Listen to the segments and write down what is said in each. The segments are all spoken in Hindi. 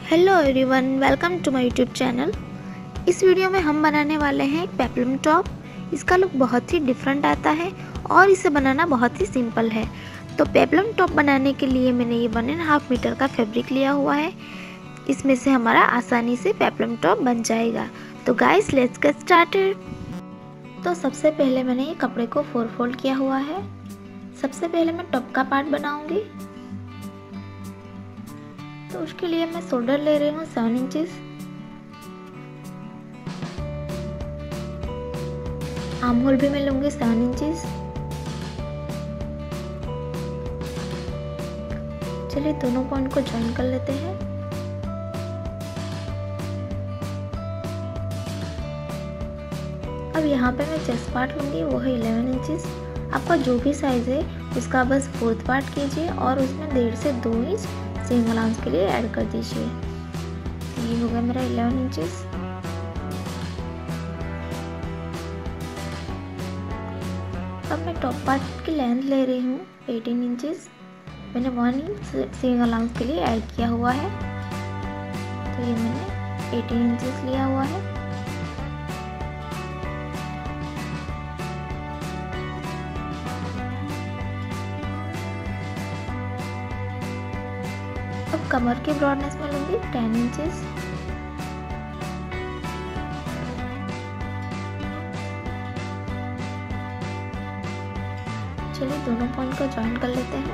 Hello everyone, welcome to my YouTube channel. इस वीडियो में हम बनाने वाले हैं एक पेप्लम टॉप। इसका लुक बहुत ही डिफरेंट आता है और इसे बनाना बहुत ही सिंपल है। तो पेप्लम टॉप बनाने के लिए मैंने ये 1.5 मीटर का फैब्रिक लिया हुआ है। इसमें से हमारा आसानी से पेप्लम टॉप बन जाएगा। तो गाइस, लेट्स गेट स्टार्टेड। तो सबसे पहले मैंने ये कपड़े को 4 फोल्ड किया हुआ है। सबसे पहले मैं टॉप का पार्ट बनाऊंगी। तो उसके लिए मैं शोल्डर ले रही हूँ 7 इंचेस, आर्म होल भी मैं लूंगी 7 इंचेस। चलिए दोनों पॉइंट को ज्वाइन कर लेते हैं। अब यहाँ पे मैं चेस्ट पार्ट लूंगी, वो है 11 इंचेस। आपका जो भी साइज है उसका बस 4th पार्ट कीजिए और उसमें 1.5 से 2 इंच सीम अलाउंस के लिए ऐड कर दीजिए। ये हो गया मेरा 11 इंचेस। अब मैं टॉप पार्ट की लेंथ ले रही हूँ 18 इंचेस। मैंने 1 इंच सीम अलाउंस के लिए ऐड किया हुआ है। तो ये मैंने 18 इंचेस लिया हुआ है। अब कमर की ब्रॉडनेस में लूंगी 10 इंचेस। चलिए दोनों पॉइंट को ज्वाइन कर लेते हैं।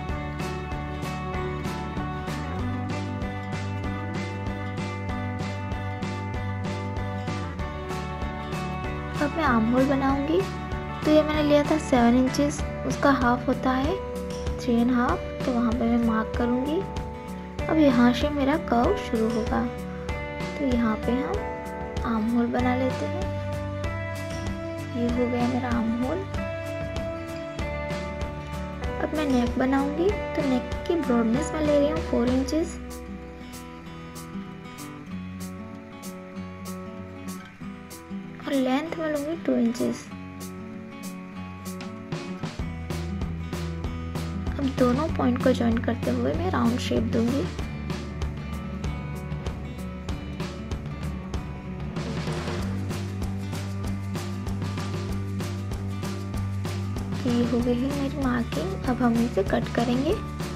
अब मैं आर्म होल बनाऊंगी। तो ये मैंने लिया था 7 इंचेस, उसका हाफ होता है 3.5। तो वहाँ पे मैं मार्क करूंगी। अब यहाँ से मेरा कर्व शुरू होगा। तो यहाँ पे हम आर्म होल बना लेते हैं। ये हो गया मेरा आर्म होल। अब मैं नेक बनाऊंगी। तो नेक की ब्रॉडनेस में ले रही हूँ 4 इंचेस। और लेंथ में लूंगी 2 इंचेस। अब दोनों पॉइंट को ज्वाइन करते हुए मैं राउंड शेप दूंगी। तो ये हो गई है मेरी मार्किंग। अब हम इसे कट करेंगे।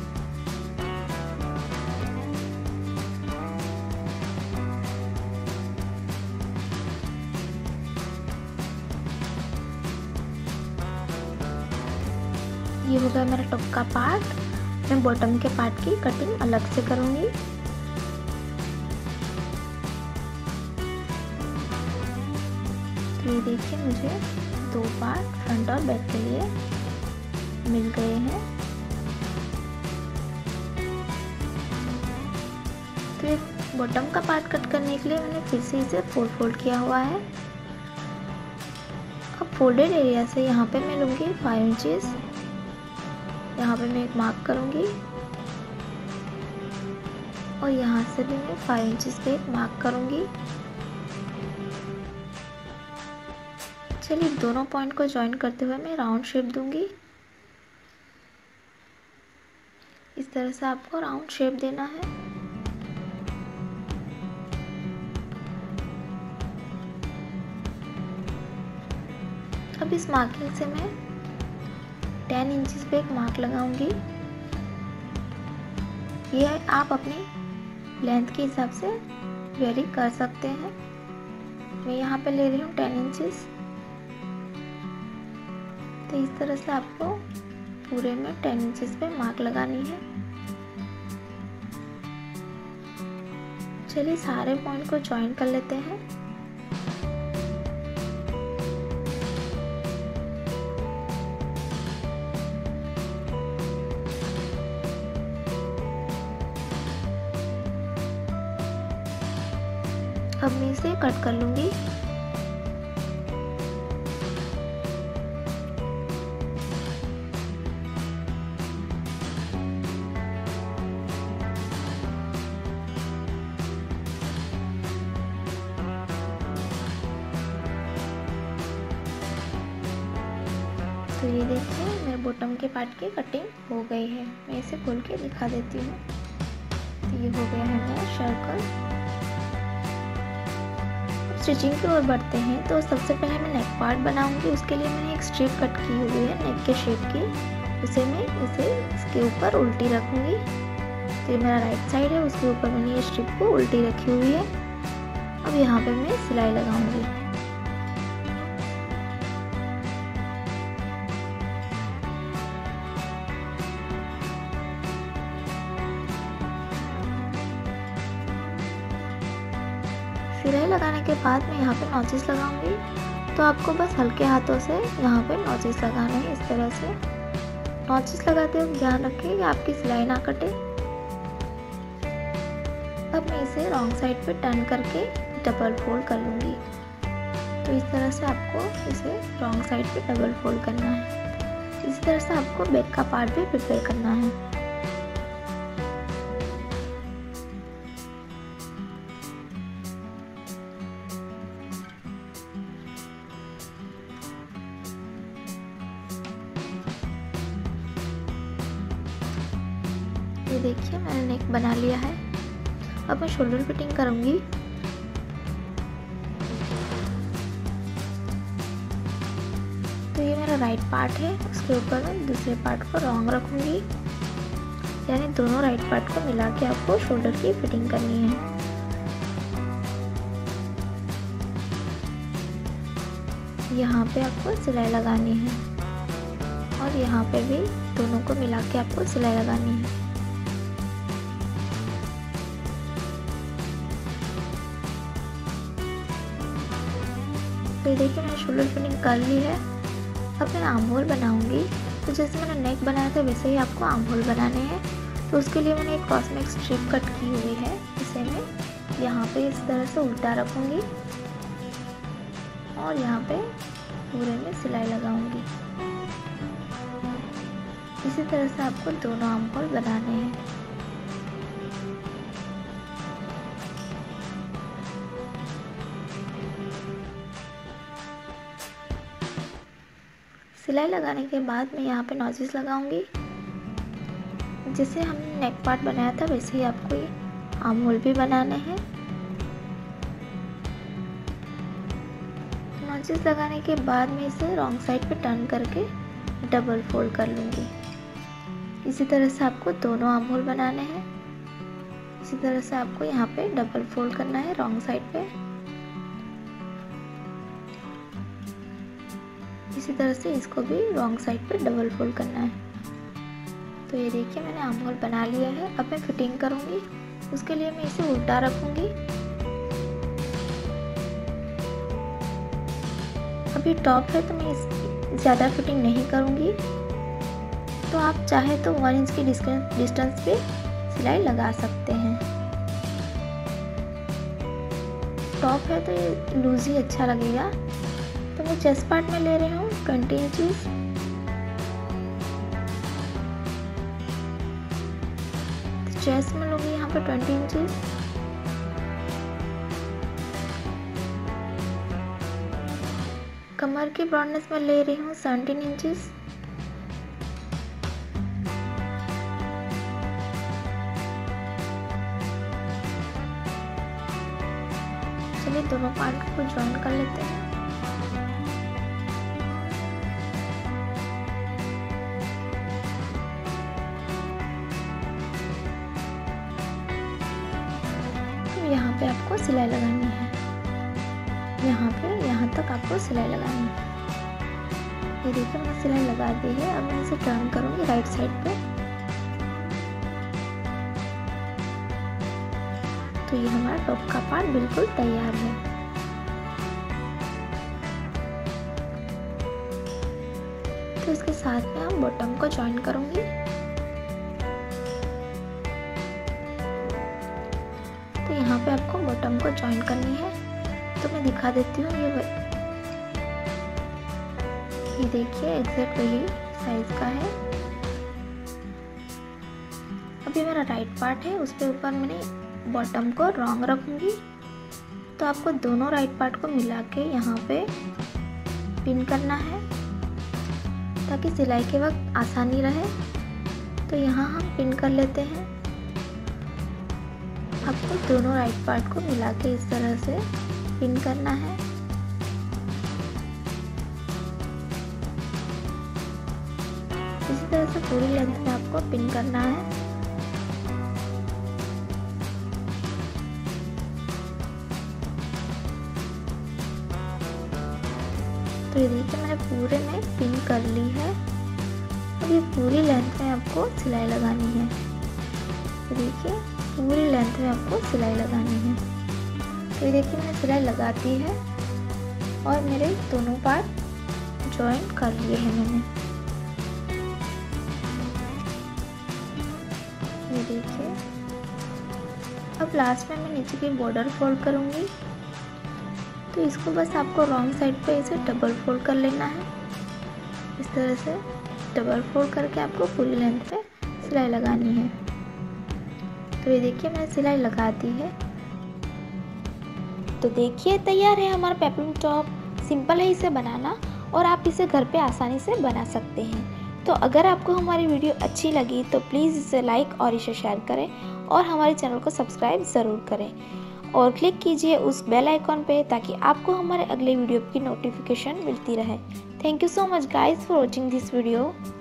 ये हो गया मेरा टॉप का पार्ट। मैं बॉटम के पार्ट की कटिंग अलग से करूंगी। तो ये देखिए, मुझे 2 पार्ट फ्रंट और बैक के लिए मिल गए हैं। तो ये बॉटम का पार्ट कट करने के लिए मैंने फिर से इसे 4 फोल्ड किया हुआ है। अब फोल्डेड एरिया से यहाँ पे मैं लूंगी 5 इंचेस। यहाँ पे मैं एक मार्क करूंगी और यहाँ से भी मैं 5 इंचेस पे एक मार्क करूंगी। चलिए दोनों पॉइंट को ज्वाइन करते हुए मैं राउंड शेप दूंगी। इस तरह से आपको राउंड शेप देना है। अब इस मार्किंग से मैं 10 इंचेस पे एक मार्क लगाऊंगी। ये आप अपनी लेंथ के हिसाब से वेरी कर सकते हैं। मैं यहाँ पे ले रही हूँ 10 इंचेस। तो इस तरह से आपको पूरे में 10 इंचेस पे मार्क लगानी है। चलिए सारे पॉइंट को ज्वाइन कर लेते हैं। अब मैं इसे कट कर लूंगी। तो ये देखिए, मेरे बॉटम के पार्ट की कटिंग हो गई है। मैं इसे खोल के दिखा देती हूँ। ये हो गया है मेरा सर्कल। स्टिचिंग की ओर बढ़ते हैं तो सबसे पहले मैं नेक पार्ट बनाऊंगी। उसके लिए मैंने एक स्ट्रिप कट की हुई है नेक के शेप की, उसे मैं इसके ऊपर उल्टी रखूंगी। तो ये मेरा राइट साइड है, उसके ऊपर मैंने ये स्ट्रिप को उल्टी रखी हुई है। अब यहाँ पे मैं सिलाई लगाऊंगी। सिलाई लगाने के बाद मैं यहाँ पे नॉचेस लगाऊंगी। तो आपको बस हल्के हाथों से यहाँ पे नॉचेस लगाने हैं। इस तरह से नॉचेस लगाते वक्त ध्यान रखें कि आपकी सिलाई ना कटे। अब मैं इसे रॉन्ग साइड पे टर्न करके डबल फोल्ड कर लूँगी। तो इस तरह से आपको इसे रॉन्ग साइड पे डबल फोल्ड करना है। इसी तरह से आपको बैक का पार्ट भी प्रिपेयर करना है। ये देखिए मैंने नेक बना लिया है। अब मैं शोल्डर फिटिंग करूंगी। तो ये मेरा राइट पार्ट है, उसके ऊपर मैं दूसरे पार्ट को रॉन्ग रखूंगी, यानी दोनों राइट पार्ट को मिला के आपको शोल्डर की फिटिंग करनी है। यहाँ पे आपको सिलाई लगानी है और यहाँ पे भी दोनों को मिला के आपको सिलाई लगानी है। तो ये देखिए मैंने शोल्डर फिटिंग कर ली है। अब मैं आर्म होल बनाऊंगी। तो जैसे मैंने नेक बनाया था वैसे ही आपको आर्म होल बनाने हैं। तो उसके लिए मैंने एक क्रॉस में एक स्ट्रिप कट की हुई है, इसे मैं यहाँ पे इस तरह से उल्टा रखूंगी और यहाँ पे पूरे में सिलाई लगाऊंगी। इसी तरह से आपको दोनों आर्म होल बनाने हैं। सिलाई लगाने के बाद मैं यहाँ पे नॉचेस लगाऊंगी। जैसे हमने नेक पार्ट बनाया था वैसे ही आपको ये आर्म होल भी बनाने हैं। नॉचेस लगाने के बाद मैं इसे रॉन्ग साइड पे टर्न करके डबल फोल्ड कर लूँगी। इसी तरह से आपको दोनों आर्म होल बनाने हैं। इसी तरह से आपको यहाँ पे डबल फोल्ड करना है रॉन्ग साइड पे। इसी तरह से इसको भी रॉन्ग साइड पे डबल फोल्ड करना है। तो ये देखिए मैंने आर्म होल बना लिया है। अब मैं फिटिंग करूँगी। उसके लिए मैं इसे उल्टा रखूँगी। अभी टॉप है तो मैं इस ज़्यादा फिटिंग नहीं करूँगी। तो आप चाहे तो 1 इंच की डिस्टेंस पे सिलाई लगा सकते हैं। टॉप है तो ये लूज ही अच्छा लगेगा। तो मैं चेस्ट पार्ट में ले रही हूँ 20 इंचेस। तो चेस्ट में लूँगी यहाँ पे 20 इंचेस। कमर की ब्रॉडनेस में ले रही हूँ 17 इंचेस। चलिए दोनों पार्ट को ज्वाइन कर लेते हैं। यहाँ पे आपको सिलाई लगानी है। यहाँ पे यहाँ तक आपको सिलाई लगानी है। ये देखिए मैंने सिलाई लगा दी है। अब मैं इसे टर्न करूँगी राइट साइड पे। तो ये हमारा टॉप का पार्ट बिल्कुल तैयार है। तो इसके साथ में हम बॉटम को ज्वाइन करूँगी। तो यहाँ पे आपको बॉटम को ज्वाइन करनी है। तो मैं दिखा देती हूँ। ये देखिए एग्जैक्ट वही साइज का है। अब ये मेरा राइट पार्ट है, उसके ऊपर मैंने बॉटम को रॉन्ग रखूँगी। तो आपको दोनों राइट पार्ट को मिला के यहाँ पे पिन करना है ताकि सिलाई के वक्त आसानी रहे। तो यहाँ हम पिन कर लेते हैं। आपको दोनों राइट पार्ट को मिला के इस तरह से पिन करना है। इसी तरह से पूरी लेंथ में आपको पिन करना है। तो ये देखिए मैंने पूरे में पिन कर ली है। अब ये पूरी लेंथ में आपको सिलाई लगानी है। तो देखिए पूरी लेंथ में आपको सिलाई लगानी है। तो ये देखिए मैंने सिलाई लगा दी है और मेरे दोनों पार्ट जॉइन कर लिए हैं मैंने। ये देखिए अब लास्ट में मैं नीचे की बॉर्डर फोल्ड करूँगी। तो इसको बस आपको रॉन्ग साइड पे इसे डबल फोल्ड कर लेना है। इस तरह से डबल फोल्ड करके आपको पूरी लेंथ पे सिलाई लगानी है। तो ये देखिए मैंने सिलाई लगा दी है। तो देखिए तैयार है हमारा पेप्लम टॉप। सिंपल है इसे बनाना और आप इसे घर पे आसानी से बना सकते हैं। तो अगर आपको हमारी वीडियो अच्छी लगी तो प्लीज़ इसे लाइक और इसे शेयर करें और हमारे चैनल को सब्सक्राइब ज़रूर करें और क्लिक कीजिए उस बेल आइकॉन पे ताकि आपको हमारे अगले वीडियो की नोटिफिकेशन मिलती रहे। Thank you so much guys for watching this video.